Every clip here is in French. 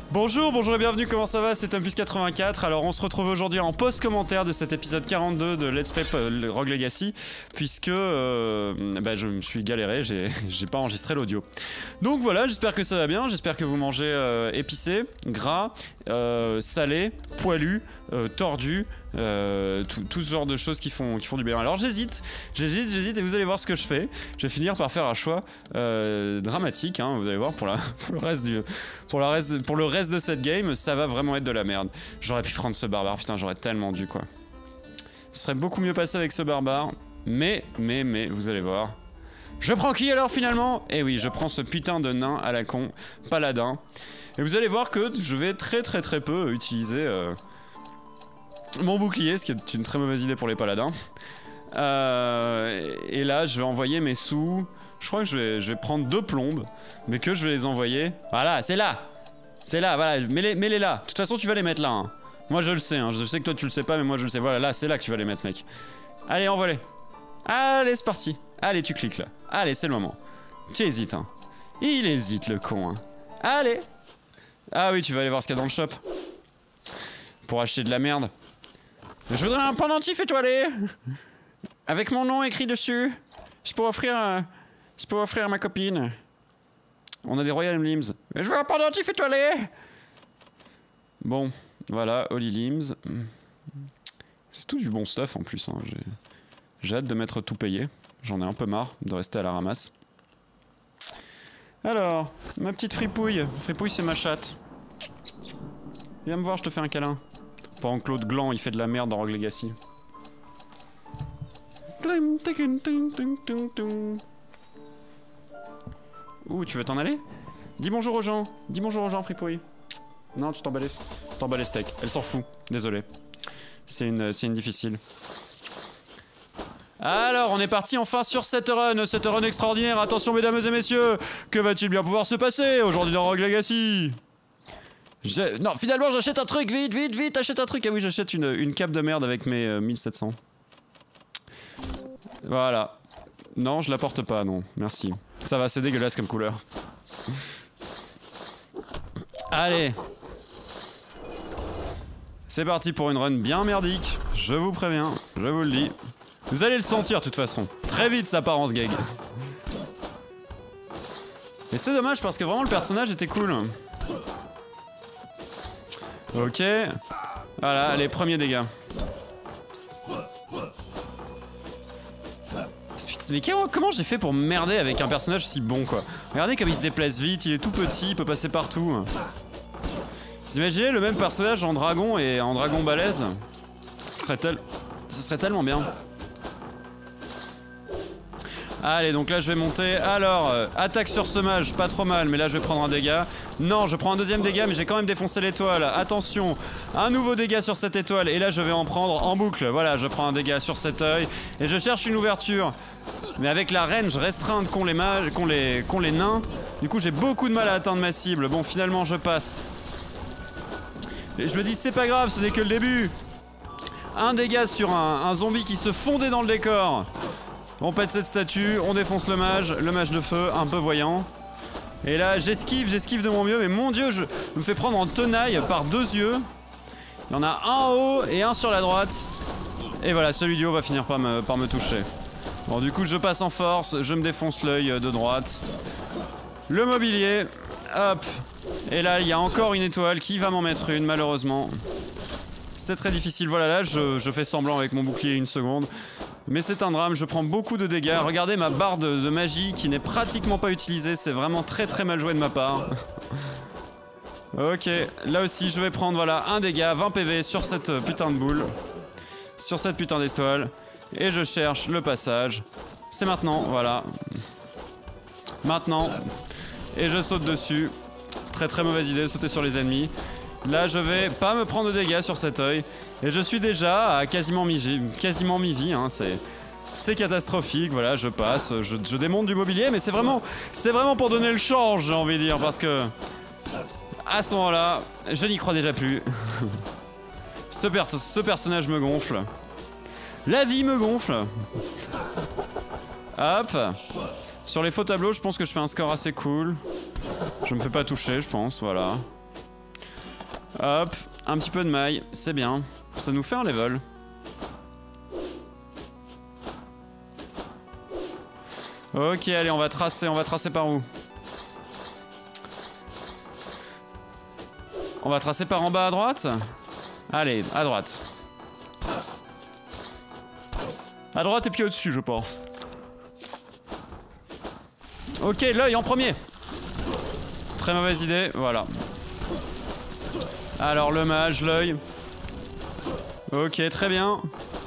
Bonjour, bonjour et bienvenue, comment ça va? C'est Tempus84. Alors on se retrouve aujourd'hui en post-commentaire de cet épisode 42 de Let's Play Rogue Legacy, puisque je me suis galéré, j'ai pas enregistré l'audio. Donc voilà, j'espère que ça va bien, j'espère que vous mangez épicé, gras, salé, poilu, tordu, tout ce genre de choses qui font du bien. Alors j'hésite et vous allez voir ce que je fais. Je vais finir par faire un choix dramatique, hein, vous allez voir pour le reste de cette game, ça va vraiment être de la merde. J'aurais pu prendre ce barbare, putain, j'aurais tellement dû quoi. Ce serait beaucoup mieux passé avec ce barbare, mais, vous allez voir. Je prends qui alors finalement? Eh oui, je prends ce putain de nain à la con, paladin. Et vous allez voir que je vais très peu utiliser mon bouclier, ce qui est une très mauvaise idée pour les paladins. Et là, je vais envoyer mes sous. Je crois que je vais prendre 2 plombes, mais que je vais les envoyer. Voilà, c'est là! C'est là, voilà, mets-les là. De toute façon, tu vas les mettre là. Hein. Moi, je le sais, hein. Je sais que toi, tu le sais pas, mais moi, je le sais. Voilà, là, c'est là que tu vas les mettre, mec. Allez, envoie-les. Allez, c'est parti. Allez, tu cliques là. Allez, c'est le moment. Tu hésites, hein. Il hésite, le con, hein. Allez. Ah oui, tu vas aller voir ce qu'il y a dans le shop. Pour acheter de la merde. Je voudrais un pendentif étoilé. Avec mon nom écrit dessus. Je peux offrir à ma copine. On a des Royal Limbs. Mais je veux un pendentif étoilé. Bon, voilà, Holy Limbs. C'est tout du bon stuff en plus. Hein. J'ai hâte de m'être tout payé. J'en ai un peu marre de rester à la ramasse. Alors, ma petite fripouille. Fripouille, c'est ma chatte. Viens me voir, je te fais un câlin. Pendant que Claude Gland, il fait de la merde dans Rogue Legacy. Ouh, tu veux t'en aller? Dis bonjour aux gens. Dis bonjour aux gens, fripouille. Non, tu t'en bats les steaks. Elle s'en fout. Désolé. C'est une difficile. Alors, on est parti enfin sur cette run extraordinaire. Attention, mesdames et messieurs. Que va-t-il bien pouvoir se passer aujourd'hui dans Rogue Legacy? Non, finalement, j'achète un truc. Vite, achète un truc. Ah oui, j'achète une cape de merde avec mes 1700. Voilà. Non, je la porte pas, non. Merci. Ça va, c'est dégueulasse comme couleur. Allez. C'est parti pour une run bien merdique. Je vous préviens, je vous le dis. Vous allez le sentir de toute façon. Très vite, ça part en gag. Et c'est dommage parce que vraiment le personnage était cool. Ok. Voilà, les premiers dégâts. Mais comment j'ai fait pour merder avec un personnage si bon quoi? Regardez comme il se déplace vite, il est tout petit, il peut passer partout. Vous imaginez le même personnage en dragon et en dragon balèze? Ce serait tellement bien. Allez, donc là je vais monter. Alors, attaque sur semage, pas trop mal, mais là je vais prendre un dégât. Non, je prends un deuxième dégât, mais j'ai quand même défoncé l'étoile. Attention, un nouveau dégât sur cette étoile, et là je vais en prendre en boucle. Voilà, je prends un dégât sur cet œil, et je cherche une ouverture. Mais avec la range restreinte qu'ont les nains, du coup j'ai beaucoup de mal à atteindre ma cible. Bon, finalement je passe. Et je me dis, c'est pas grave, ce n'est que le début. Un dégât sur un zombie qui se fondait dans le décor. On pète cette statue, on défonce le mage de feu, un peu voyant. Et là, j'esquive de mon mieux, mais mon dieu, je me fais prendre en tenaille par 2 yeux. Il y en a un en haut et un sur la droite. Et voilà, celui du haut va finir par me toucher. Bon, du coup, je passe en force, je me défonce l'œil de droite. Le mobilier, hop. Et là, il y a encore une étoile qui va m'en mettre une, malheureusement. C'est très difficile, voilà, là, je fais semblant avec mon bouclier 1 seconde. Mais c'est un drame, je prends beaucoup de dégâts. Regardez ma barre de magie qui n'est pratiquement pas utilisée. C'est vraiment très mal joué de ma part. Ok, là aussi je vais prendre voilà un dégât, 20 PV sur cette putain de boule. Sur cette putain d'étoile. Et je cherche le passage. C'est maintenant, voilà. Maintenant. Et je saute dessus. Très mauvaise idée de sauter sur les ennemis. Là je vais pas me prendre de dégâts sur cet œil. Et je suis déjà à quasiment mi-vie, hein, c'est catastrophique, voilà, je passe, je démonte du mobilier, mais c'est vraiment pour donner le change, j'ai envie de dire, parce que à ce moment-là, je n'y crois déjà plus. Ce personnage me gonfle. La vie me gonfle. Hop. Sur les faux tableaux, je pense que je fais un score assez cool. Je me fais pas toucher, je pense, voilà. Hop, un petit peu de maille, c'est bien. Ça nous fait un level. Ok, allez, on va tracer par où? On va tracer par en bas à droite? Allez, à droite. À droite et puis au-dessus, je pense. Ok, l'œil en premier. Très mauvaise idée, voilà. Alors le mage, l'œil. Ok, très bien.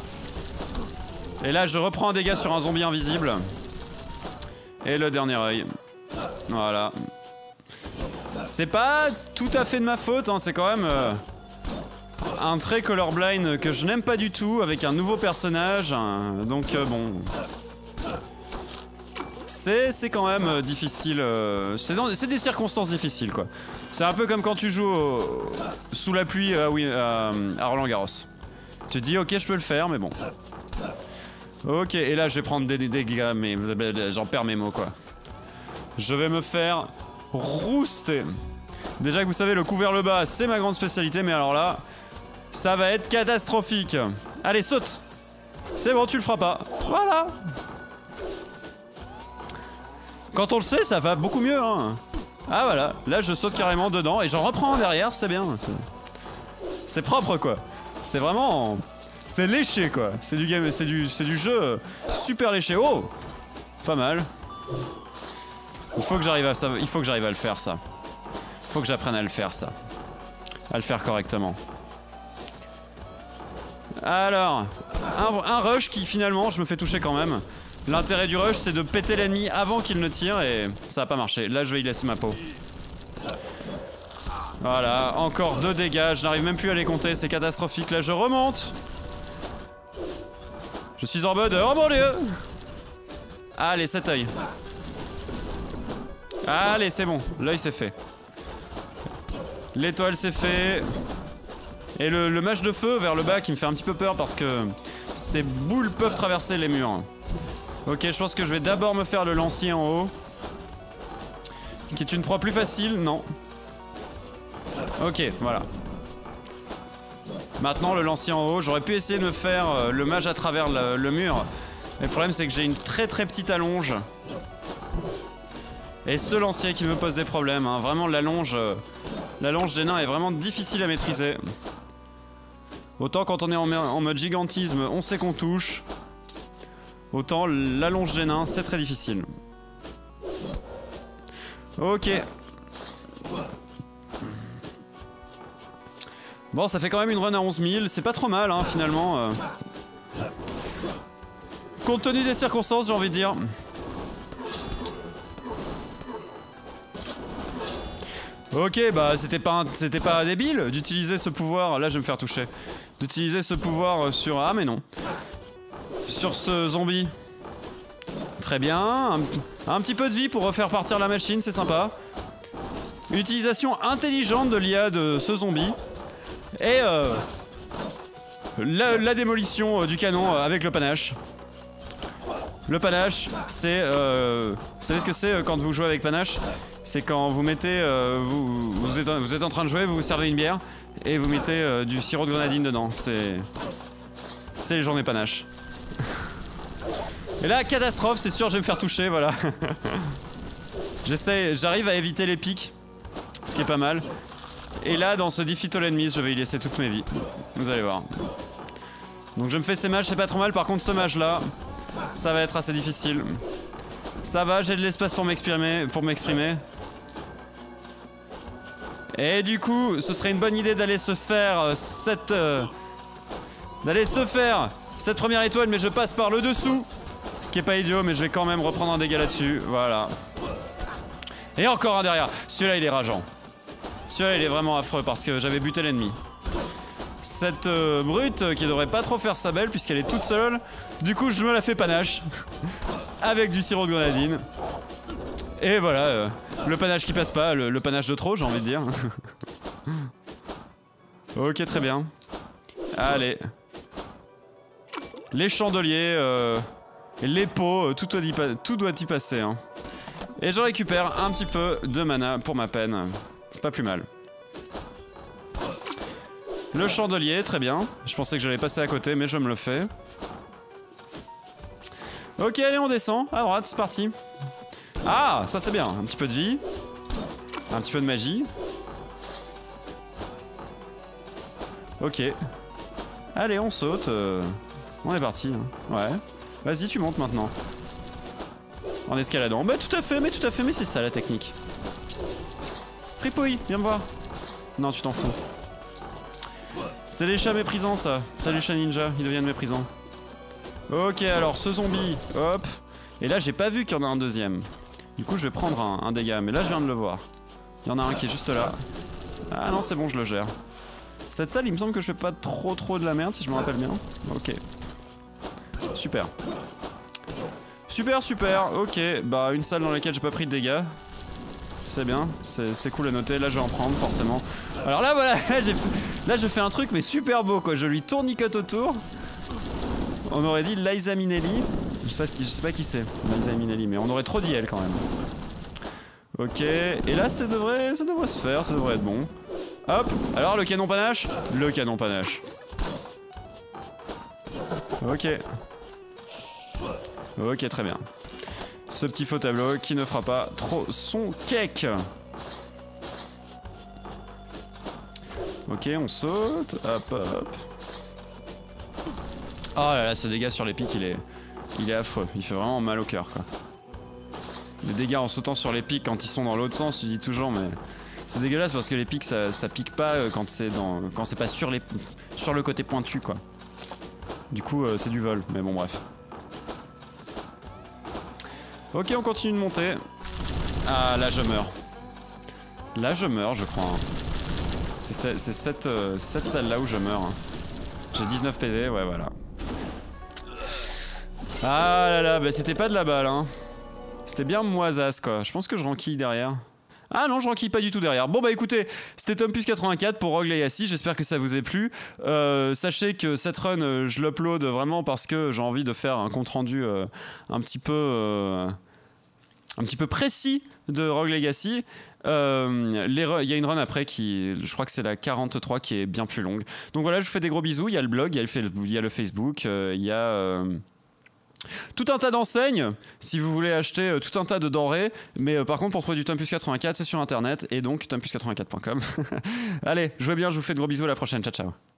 Et là, je reprends un dégât sur un zombie invisible. Et le dernier œil. Voilà. C'est pas tout à fait de ma faute, hein, c'est quand même un trait colorblind que je n'aime pas du tout avec un nouveau personnage. Hein, donc bon. C'est quand même difficile. C'est des circonstances difficiles, quoi. C'est un peu comme quand tu joues sous la pluie à Roland Garros. Tu te dis, ok, je peux le faire, mais bon. Ok, et là, je vais prendre des dégâts, mais j'en perds mes mots, quoi. Je vais me faire rouster. Déjà que vous savez, le coup vers le bas, c'est ma grande spécialité, mais alors là, ça va être catastrophique. Allez, saute. C'est bon, tu le feras pas. Voilà. Quand on le sait, ça va beaucoup mieux, hein. Ah voilà, là je saute carrément dedans et j'en reprends derrière, c'est bien. C'est propre, quoi. C'est vraiment... C'est léché, quoi. C'est du game, c'est du jeu super léché. Oh, pas mal. Il faut que j'arrive à ça. Il faut que j'arrive à le faire, ça. Il faut que j'apprenne à le faire, ça. À le faire correctement. Alors, un rush qui finalement, je me fais toucher quand même. L'intérêt du rush, c'est de péter l'ennemi avant qu'il ne tire et ça n'a pas marché. Là, je vais y laisser ma peau. Voilà, encore 2 dégâts. Je n'arrive même plus à les compter, c'est catastrophique. Là, je remonte. Je suis en mode... Oh mon dieu! Allez, cet œil. Allez, c'est bon. L'œil, c'est fait. L'étoile, c'est fait. Et le mage de feu vers le bas qui me fait un petit peu peur parce que ces boules peuvent traverser les murs. Ok, je pense que je vais d'abord me faire le lancier en haut. Qui est une proie plus facile, non. Ok, voilà. Maintenant, le lancier en haut. J'aurais pu essayer de me faire le mage à travers le mur. Mais le problème, c'est que j'ai une très petite allonge. Et ce lancier qui me pose des problèmes. Hein. Vraiment, l'allonge des nains est vraiment difficile à maîtriser. Autant quand on est en mode gigantisme, on sait qu'on touche. Autant l'allonge des nains, c'est très difficile. Ok. Bon, ça fait quand même une run à 11 000. C'est pas trop mal, hein, finalement. Compte tenu des circonstances, j'ai envie de dire. Ok, bah c'était pas débile d'utiliser ce pouvoir. Là, je vais me faire toucher. D'utiliser ce pouvoir sur... Ah, mais non. Sur ce zombie. Très bien. Un petit peu de vie pour refaire partir la machine, c'est sympa. Utilisation intelligente de l'IA de ce zombie. Et la démolition du canon avec le panache. Le panache, c'est... vous savez ce que c'est quand vous jouez avec panache? C'est quand vous mettez... vous êtes en train de jouer, vous vous servez une bière et vous mettez du sirop de grenadine dedans. C'est les journées panache. Et là, catastrophe, c'est sûr, je vais me faire toucher, voilà. J'arrive à éviter les pics, ce qui est pas mal. Et là, dans ce Defeat All Enemies, je vais y laisser toutes mes vies. Vous allez voir. Donc je me fais ces mages, c'est pas trop mal. Par contre, ce mage-là, ça va être assez difficile. Ça va, j'ai de l'espace pour m'exprimer. Et du coup, ce serait une bonne idée d'aller se faire cette première étoile, mais je passe par le dessous. Ce qui est pas idiot, mais je vais quand même reprendre un dégât là-dessus. Voilà. Et encore un derrière. Celui-là, il est rageant. Celui-là, il est vraiment affreux parce que j'avais buté l'ennemi. Cette brute qui devrait pas trop faire sa belle puisqu'elle est toute seule. Du coup, je me la fais panache. Avec du sirop de grenadine. Et voilà, le panache qui passe pas, le panache de trop, j'ai envie de dire. Ok, très bien. Allez. Les chandeliers, les pots, tout doit y passer. Hein. Et je récupère un petit peu de mana pour ma peine. C'est pas plus mal. Le chandelier, très bien. Je pensais que j'allais passer à côté, mais je me le fais. Ok, allez, on descend. À droite, c'est parti. Ah, ça c'est bien. Un petit peu de vie. Un petit peu de magie. Ok. Allez, on saute. On est parti. Ouais. Vas-y, tu montes maintenant. En escaladant. Bah tout à fait, mais c'est ça la technique. Fripouille, viens me voir. Non, tu t'en fous. C'est les chats méprisants, ça. Salut chat ninja, ils deviennent méprisants. Ok, alors ce zombie, hop. Et là, j'ai pas vu qu'il y en a un deuxième. Du coup, je vais prendre un dégât, mais là, je viens de le voir. Il y en a un qui est juste là. Ah non, c'est bon, je le gère. Cette salle, il me semble que je fais pas trop de la merde, si je me rappelle bien. Ok. Super. Super, ok. Bah, une salle dans laquelle j'ai pas pris de dégâts. C'est bien, c'est cool à noter. Là, je vais en prendre, forcément. Alors là, voilà, là, je fais un truc, mais super beau, quoi. Je lui tournicote autour. On aurait dit Liza Minnelli. Je sais pas qui c'est, Liza Minnelli, mais on aurait trop dit elle, quand même. Ok, et là, ça devrait se faire, ça devrait être bon. Hop, alors le canon panache. Le canon panache. Ok. Ok, très bien. Ce petit faux tableau qui ne fera pas trop son cake. Ok, on saute. Hop, hop. Oh là là, ce dégât sur les pics, il est affreux. Il fait vraiment mal au cœur, quoi. Les dégâts en sautant sur les pics quand ils sont dans l'autre sens, tu dis toujours, mais c'est dégueulasse parce que les pics, ça pique pas quand c'est pas sur le côté pointu, quoi. Du coup, c'est du vol, mais bon, bref. Ok, on continue de monter. Ah, là je meurs. Là je meurs, je crois. C'est cette salle-là où je meurs. J'ai 19 PV, ouais, voilà. Ah là là, bah c'était pas de la balle, hein. C'était bien moisasse, quoi. Je pense que je renquille derrière. Ah non, je renquille pas du tout derrière. Bon bah écoutez, c'était Tompus84 pour Rogue Legacy, j'espère que ça vous a plu. Sachez que cette run, je l'upload vraiment parce que j'ai envie de faire un compte rendu un petit peu précis de Rogue Legacy. Il y a une run après qui, je crois que c'est la 43 qui est bien plus longue. Donc voilà, je vous fais des gros bisous. Il y a le blog, il y a le Facebook, il y a tout un tas d'enseignes si vous voulez acheter tout un tas de denrées. Mais par contre, pour trouver du Tompus84, c'est sur internet et donc tompus84.com. Allez, jouez bien, je vous fais de gros bisous, à la prochaine. Ciao, ciao.